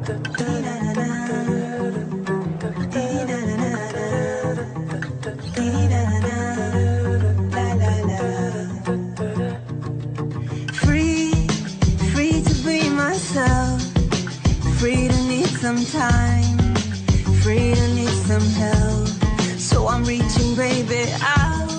Free to be myself, free to need some time, free to need some help. So I'm reaching, baby, out.